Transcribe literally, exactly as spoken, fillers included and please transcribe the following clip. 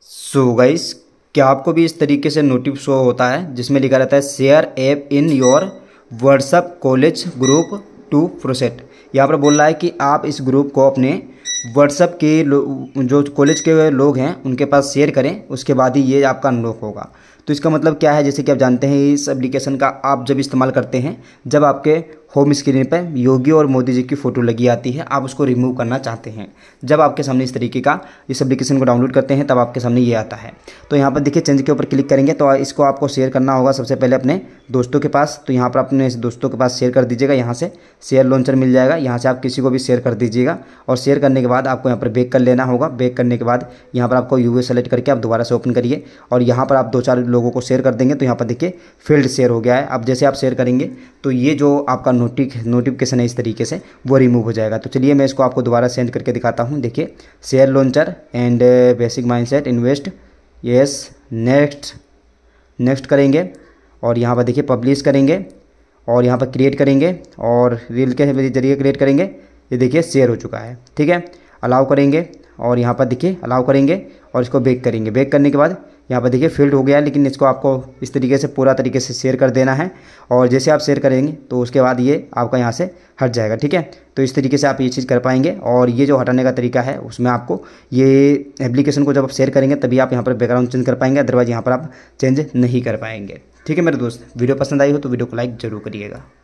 So guys, क्या आपको भी इस तरीके से नोटिफ शो होता है जिसमें लिखा रहता है share app in your WhatsApp college group to proceed. यहाँ पर बोल रहा है कि आप इस ग्रुप को अपने व्हाट्सएप के जो कॉलेज के लोग हैं उनके पास शेयर करें, उसके बाद ही ये आपका अनलॉक होगा। तो इसका मतलब क्या है, जैसे कि आप जानते हैं इस एप्लीकेशन का आप जब इस्तेमाल करते हैं, जब आपके होम स्क्रीन पर योगी और मोदी जी की फ़ोटो लगी आती है, आप उसको रिमूव करना चाहते हैं, जब आपके सामने इस तरीके का इस एप्लीकेशन को डाउनलोड करते हैं तब आपके सामने ये आता है। तो यहाँ पर देखिए चेंज के ऊपर क्लिक करेंगे तो इसको आपको शेयर करना होगा सबसे पहले अपने दोस्तों के पास। तो यहाँ पर अपने दोस्तों के पास शेयर कर दीजिएगा, यहाँ से शेयर लॉन्चर मिल जाएगा, यहाँ से आप किसी को भी शेयर कर दीजिएगा। और शेयर करने के बाद आपको यहाँ पर बैक कर लेना होगा। बैक करने के बाद यहाँ पर आपको यूवी सेलेक्ट करके आप दोबारा से ओपन करिए और यहाँ पर आप दो चार लोगों को शेयर कर देंगे तो यहाँ पर देखिए फील्ड शेयर हो गया है। अब जैसे आप शेयर करेंगे तो ये जो आपका नोटिक नोटिफिकेशन है इस तरीके से वो रिमूव हो जाएगा। तो चलिए मैं इसको आपको दोबारा सेंड करके दिखाता हूँ। देखिए share launcher and basic mindset invest, yes next next करेंगे और यहाँ पर देखिए पब्लिश करेंगे और यहाँ पर क्रिएट करेंगे और रील के जरिए क्रिएट करेंगे। ये देखिए शेयर हो चुका है, ठीक है। अलाउ करेंगे और यहाँ पर देखिए अलाउ करेंगे और इसको बैक करेंगे। बैक करने के बाद यहाँ पर देखिए फील्ड हो गया है, लेकिन इसको आपको इस तरीके से पूरा तरीके से शेयर कर देना है और जैसे आप शेयर करेंगे तो उसके बाद ये आपका यहाँ से हट जाएगा, ठीक है। तो इस तरीके से आप ये चीज़ कर पाएंगे। और ये जो हटाने का तरीका है उसमें आपको ये एप्लीकेशन को जब आप शेयर करेंगे तभी आप यहाँ पर बैकग्राउंड चेंज कर पाएंगे, अदरवाइज यहाँ पर आप चेंज नहीं कर पाएंगे, ठीक है मेरे दोस्त। वीडियो पसंद आई हो तो वीडियो को लाइक ज़रूर करिएगा।